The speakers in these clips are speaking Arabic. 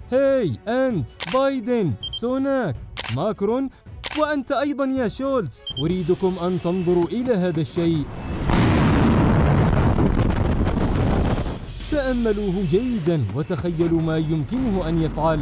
هاي أنت بايدن، سوناك، ماكرون، وأنت أيضا يا شولتز، أريدكم أن تنظروا إلى هذا الشيء. تأملوه جيدا وتخيلوا ما يمكنه أن يفعل.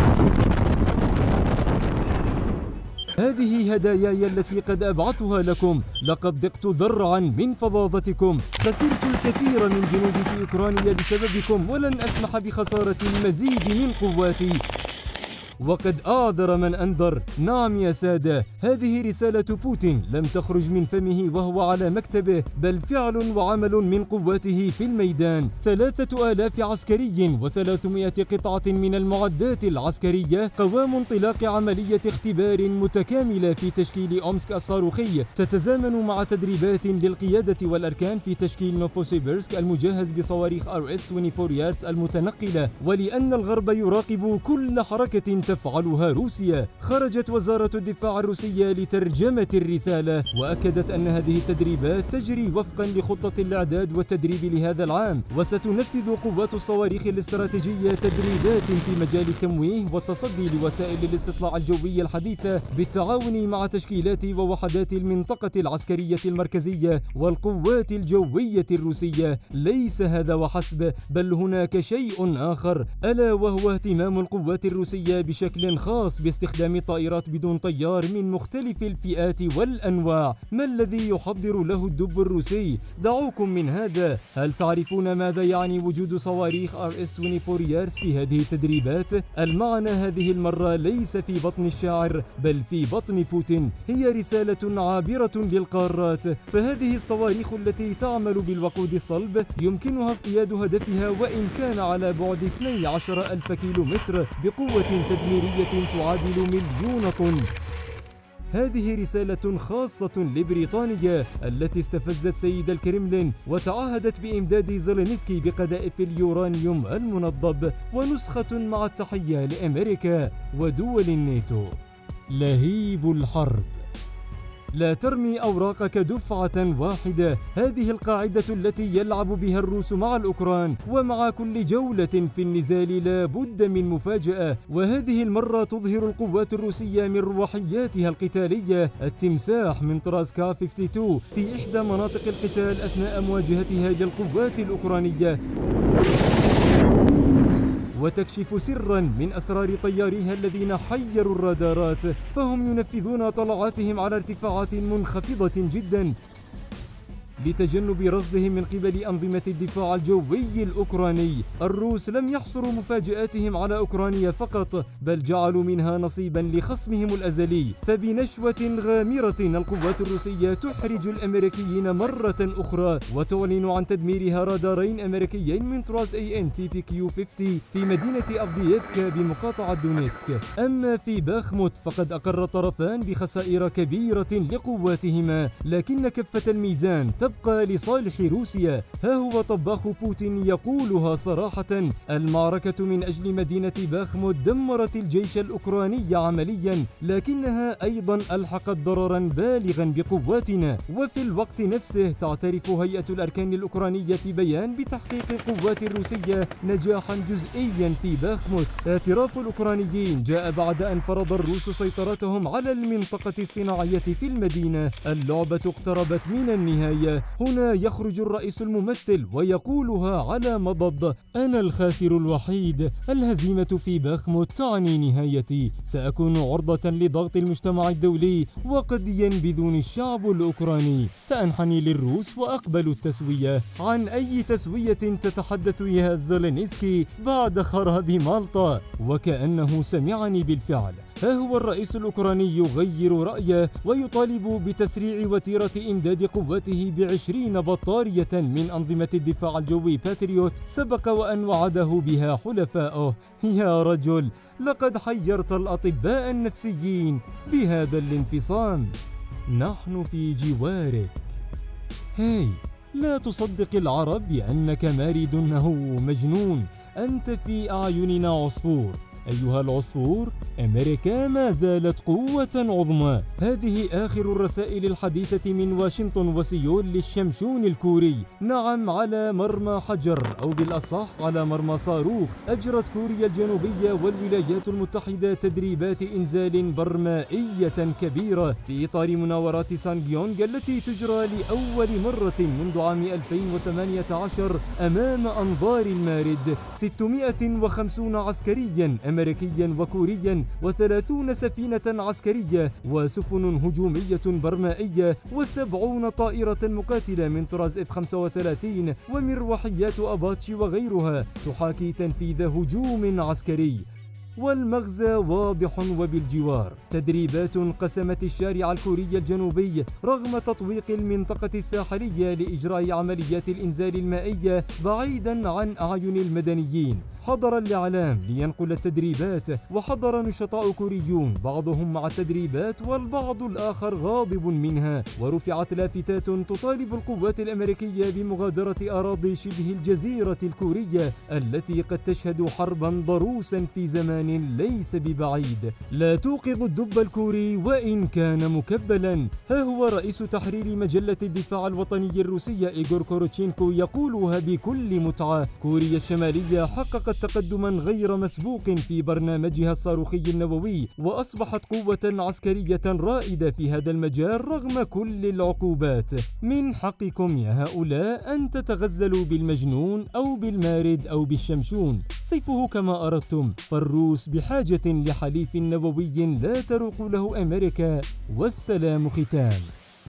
هذه هداياي التي قد أبعثها لكم. لقد ضقت ذرعا من فظاظتكم، خسرت الكثير من جنودي في أوكرانيا بسببكم، ولن أسمح بخسارة المزيد من قواتي. وقد أعذر من أنذر. نعم يا سادة، هذه رسالة بوتين لم تخرج من فمه وهو على مكتبه، بل فعل وعمل من قواته في الميدان. 3000 عسكري و300 قطعة من المعدات العسكرية قوام انطلاق عملية اختبار متكاملة في تشكيل أومسك الصاروخي، تتزامن مع تدريبات للقيادة والأركان في تشكيل نوفوسيبيرسك المجهز بصواريخ RS-24 يارس المتنقلة. ولأن الغرب يراقب كل حركة تفعلها روسيا، خرجت وزارة الدفاع الروسية لترجمة الرسالة، وأكدت أن هذه التدريبات تجري وفقا لخطة الإعداد والتدريب لهذا العام، وستنفذ قوات الصواريخ الاستراتيجية تدريبات في مجال التمويه والتصدي لوسائل الاستطلاع الجوي الحديثة بالتعاون مع تشكيلات ووحدات المنطقة العسكرية المركزية والقوات الجوية الروسية. ليس هذا وحسب، بل هناك شيء آخر، ألا وهو اهتمام القوات الروسية بشكل خاص باستخدام طائرات بدون طيار من مختلف الفئات والأنواع. ما الذي يحضر له الدب الروسي؟ دعوكم من هذا. هل تعرفون ماذا يعني وجود صواريخ RS-24 يارس في هذه التدريبات؟ المعنى هذه المرة ليس في بطن الشاعر، بل في بطن بوتين. هي رسالة عابرة للقارات. فهذه الصواريخ التي تعمل بالوقود الصلب يمكنها اصطياد هدفها وإن كان على بعد 12,000 كيلومتر بقوة تدميرية تعادل 1,000,000 طن. هذه رسالة خاصة لبريطانيا التي استفزت سيد الكرملين وتعهدت بإمداد زيلينسكي بقذائف اليورانيوم المنضب، ونسخة مع التحية لأمريكا ودول الناتو. لهيب الحرب. لا ترمي أوراقك دفعة واحدة. هذه القاعدة التي يلعب بها الروس مع الأوكران، ومع كل جولة في النزال لا بد من مفاجأة. وهذه المرة تظهر القوات الروسية من روحياتها القتالية التمساح من طراز كا 52 في إحدى مناطق القتال أثناء مواجهتها للقوات الأوكرانية، وتكشف سرا من أسرار طياريها الذين حيروا الرادارات، فهم ينفذون طلعاتهم على ارتفاعات منخفضة جدا لتجنب رصدهم من قبل أنظمة الدفاع الجوي الأوكراني. الروس لم يحصروا مفاجآتهم على أوكرانيا فقط، بل جعلوا منها نصيبا لخصمهم الأزلي. فبنشوة غامرة القوات الروسية تحرج الأمريكيين مرة أخرى، وتعلن عن تدميرها رادارين أمريكيين من طراز AN/TPQ-50 في مدينة أفدييفكا بمقاطعة دونيتسك. أما في باخموت فقد أقر الطرفان بخسائر كبيرة لقواتهما، لكن كفة الميزان تبقى لصالح روسيا. ها هو طباخ بوتين يقولها صراحة: المعركة من أجل مدينة باخموت دمرت الجيش الأوكراني عمليا، لكنها أيضا ألحقت ضررا بالغا بقواتنا. وفي الوقت نفسه تعترف هيئة الأركان الأوكرانية في بيان بتحقيق القوات الروسية نجاحا جزئيا في باخموت. اعتراف الأوكرانيين جاء بعد أن فرض الروس سيطرتهم على المنطقة الصناعية في المدينة. اللعبة اقتربت من النهاية. هنا يخرج الرئيس الممثل ويقولها على مضض: أنا الخاسر الوحيد، الهزيمة في باخموت تعني نهايتي، سأكون عرضة لضغط المجتمع الدولي وقد ينبذني الشعب الأوكراني، سأنحني للروس وأقبل التسوية. عن أي تسوية تتحدث يا زيلينسكي بعد خراب مالطا؟ وكأنه سمعني بالفعل. ها هو الرئيس الأوكراني يغير رأيه ويطالب بتسريع وتيرة إمداد قوته ب20 بطارية من أنظمة الدفاع الجوي باتريوت سبق وأن وعده بها حلفائه. يا رجل، لقد حيرت الأطباء النفسيين بهذا الانفصام. نحن في جوارك. هاي، لا تصدق العرب بأنك مارد أو مجنون. أنت في أعيننا عصفور، أيها العصفور، أمريكا ما زالت قوة عظمى. هذه آخر الرسائل الحديثة من واشنطن وسيول للشمشون الكوري. نعم، على مرمى حجر، أو بالأصح على مرمى صاروخ، أجرت كوريا الجنوبية والولايات المتحدة تدريبات إنزال برمائية كبيرة في إطار مناورات سانغيونغ التي تجرى لأول مرة منذ عام 2018 أمام أنظار المارد. 650 عسكريا أمريكيا وكوريا و30 سفينة عسكرية وسفن هجومية برمائية و70 طائرة مقاتلة من طراز F-35 ومروحيات أباتشي وغيرها تحاكي تنفيذ هجوم عسكري. والمغزى واضح وبالجوار. تدريبات قسمت الشارع الكوري الجنوبي رغم تطويق المنطقة الساحلية لإجراء عمليات الإنزال المائية بعيدا عن أعين المدنيين. حضر الإعلام لينقل التدريبات، وحضر نشطاء كوريون بعضهم مع التدريبات والبعض الآخر غاضب منها، ورفعت لافتات تطالب القوات الأمريكية بمغادرة أراضي شبه الجزيرة الكورية التي قد تشهد حربا ضروسا في زمان ليس ببعيد. لا توقظ الدب الكوري وإن كان مكبلا. ها هو رئيس تحرير مجلة الدفاع الوطني الروسية إيغور كوروتشينكو يقولها بكل متعة: كوريا الشمالية حققت تقدما غير مسبوق في برنامجها الصاروخي النووي، وأصبحت قوة عسكرية رائدة في هذا المجال رغم كل العقوبات. من حقكم يا هؤلاء أن تتغزلوا بالمجنون أو بالمارد أو بالشمشون، صفه كما أردتم، فالروس بحاجة لحليف نووي لا تروق له أمريكا. والسلام ختام.